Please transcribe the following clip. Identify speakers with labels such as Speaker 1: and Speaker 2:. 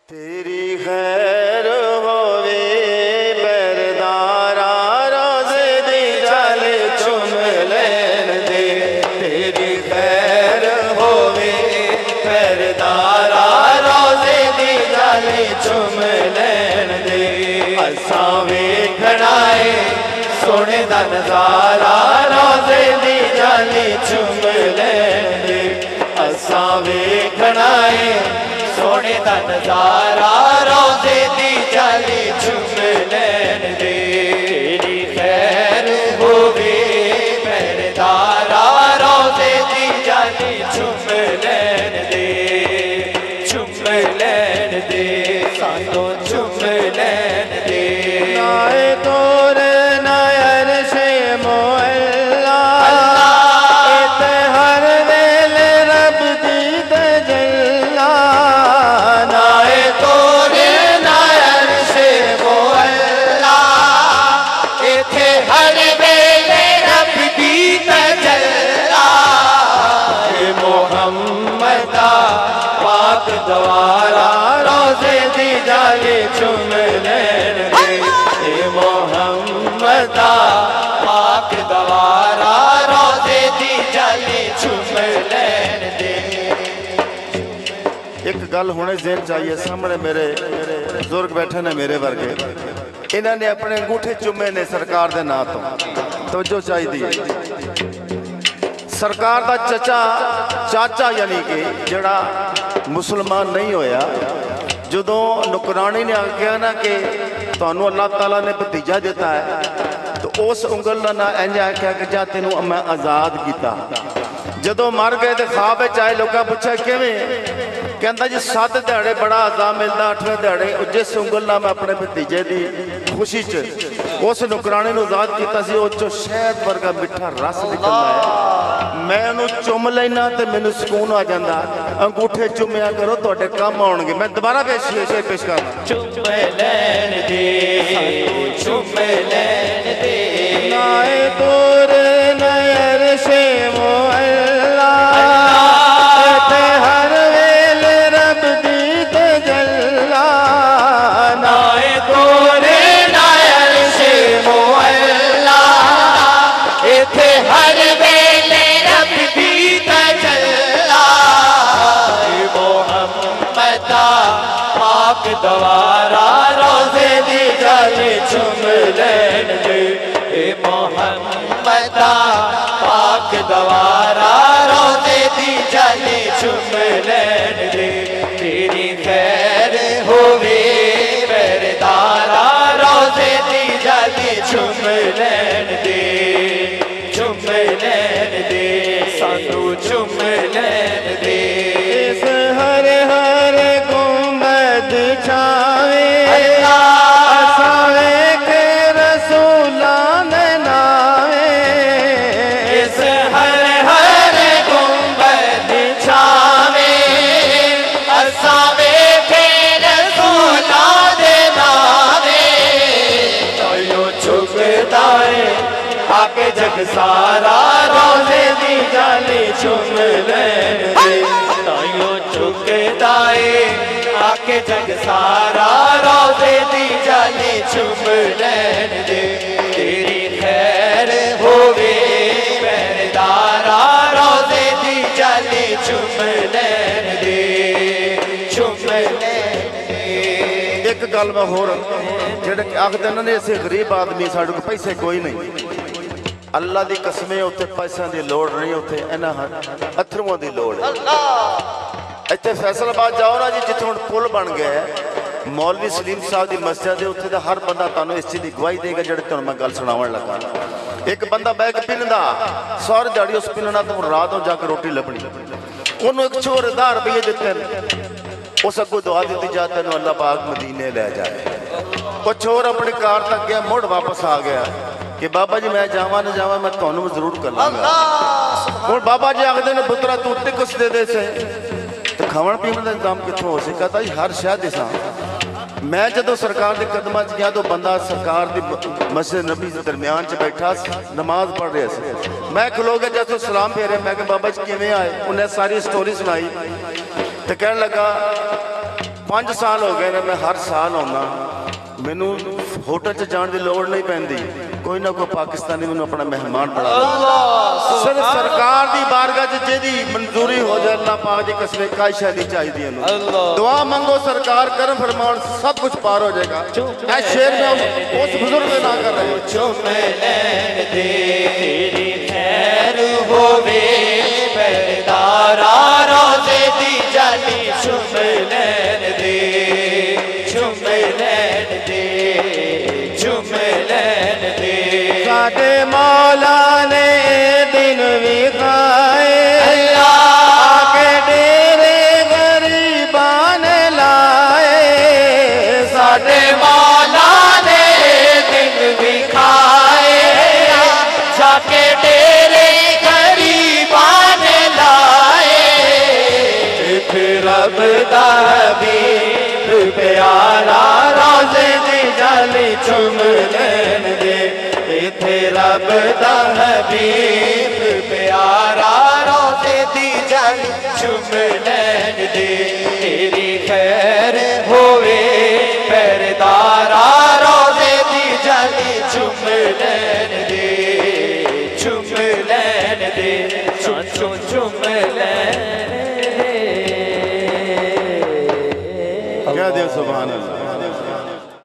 Speaker 1: तेरी खैर होवे बरदारा रोज़े दी जल चुम लैन दे। तेरी खैर होवे बरदारा रोज़े दी जल चुम लैन दे। असां वेखना है सोने दा नज़ारा रोज़े दी जल चुम लैन दे। असां वेखना है सोने दा नज़ारा रोज़े दी जाली चुम लैन दे। तेरी खैर होवे पहरेदारा रोज़े दी जाली चुम लैन दे। चुम लैन दे सानू चुम लैन दे। नाए तोर नायर से मोअल्ला इते हर वेले रब दी तजल्ला। द्वारा रोज़े दी जाली चुम लैन दे। ए मोहम्मदा पाक द्वारा रोज़े दी जाली चुम लैन दे। एक गल होने ज़हन चाहिए सामने मेरे बुजुर्ग बैठे ने मेरे वर्गे, इन्होंने अपने अंगूठे चुमे ने सरकार के नाम तो तवज्जो चाहिए। सरकार का चाचा यानी कि जड़ा मुसलमान नहीं होया, जदों नुकरानी ने आख्या ना कि तुहानू अल्लाह ताला ने भतीजा दिता है, तो उस उंगल ना इंज आख्या कि जा तेनू मैं आज़ाद किया। जदों मर गए तो ख्वाब आए, लोगों पूछा किवें, कहता जी 7 दिहाड़े बड़ा अज़ाब मिलता, 8वें दिहाड़े जिस उंगल ना मैं अपने भतीजे की खुशी च उस नुकरानी नूं आज़ाद किया, उस शहद वर्गा मिठा रस निकलता है। मैं उन्होंने चुम लेना तो मैनू सुकून आ जाता। अंगूठे चुमिया करो तुहाडे काम आउणगे। मैं दोबारा शेर पेश कर चुम लैन दे। चुम लैन दे नाए तोर नयर से मोअल्ला इते हर वेले रब दी तजल्ला। नाए तोर नयर से मोअल्ला इते हर वेले रब दी तजल्ला। मोहम्मदा पाक द्वारा रोज़े दी जाली चुम लैन दे। ए मोहम्मदा पाक द्वारा रोज़े दी जाली चुम लैन दे। तेरी खैर होवे पहरेदारा रोज़े दी जाली चुम लैन दे। चुम लैन दे सानू चुम लैन दे। इस हर हर गुंबद छावे असावे के रसूला ने नावे। इस हर हर गुंबद छावे असावे के रसूला दे नावे। तो चुकदा है आके जग सारा रोज़े दी जाली चुम लैन दे। ताइयो चुकदा है आके जग सारा रोज़े दी जाली चुम लैन दे। तेरी खैर होवे पहरेदारा रोज़े दी जाली चुम लैन दे। चुम लैन दे। एक गल मैं होर जेड़े आखदे ने असीं गरीब आदमी साडे कोल पैसे कोई नहीं, अल्लाह की कसमें उत्थे पैसों की लोड़ नहीं, उत्थे इन्हां अथरुआं की लोड़ है। इत्थे फैसलाबाद जाओ ना जी, जिथे हुण पुल बन गया है, मौलवी सलीम साहब की मस्जिद है, उत्थे हर बंदा तुहानूं इस चीज़ की गवाही देगा जिहड़ी तुहानूं मैं गल सुणावण लगा। एक बंदा बैग पिनदा सारी दिहाड़ी उस पिनना तो रात हो जाकर रोटी लभनी, उन्होंने एक छोर 1000 रुपये दिते, उस अगों दुआ दी जा तेनूं अल्लाह पाक मदीने लै जाए। वो छोर अपनी कार तक गया, मुड़ वापस आ गया कि बाबा जी मैं जावा ना जावा मैं तुहानूं जरूर कर लांगा। हुण बाबा जी आखदे ने पुत्रा तू टिकस दे दे से तो खावन पीवन का इंतजाम कितों हो सके। कहता जी हर शह दिसा मैं जो सरकार के कदमां च गया तो बंदा सरकार की मस्जिद नबी के दरम्यान च बैठा नमाज पढ़ रहा से। मैं खलो गया जैसे सलाम फेरे, मैं बाबा जी किवें आए, उन्हें सारी स्टोरी सुनाई तो कह लगा
Speaker 2: 5 साल हो गए ने मैं हर साल आउंदा मैनू होटल च जाने की लौड़ नहीं पैंदी कोई ना कोई पाकिस्तानी मैनू अपना मेहमान बना सिर्फ सरकार की बारगाह च जेदी मंजूरी हो जाए अल्लाह पाक दी कसम काई शादी चाहिए दुआ मंगो सरकार करम फरमान सब कुछ पार हो जाएगा। ऐ शेर में उस बुजुर्ग ना कर रहे
Speaker 1: चुम लैन दे तेरी खैर होवे पहरेदारा रोजे दी जाली चुम लैन दे चुम लैन दे चुम लैन दे
Speaker 2: साडे मौला ने दिन विखाए आके डेरे गरीबान लाए
Speaker 1: साडे मौला ने दिन विखाए जाके डेरे गरीबान लाए फिर रब दा हबीब प्यारा रोज़े दी जाली चुम लैन दे इथे रब दा हबीब प्यारा रोज़े दी जाली चुम लैन दे तेरी खैर होवे पहरेदारा रोज़े दी जाली चुम लैन दे चुम लैन दे चुम चुम चुम लैन
Speaker 2: क्या दे सुभान अल्लाह।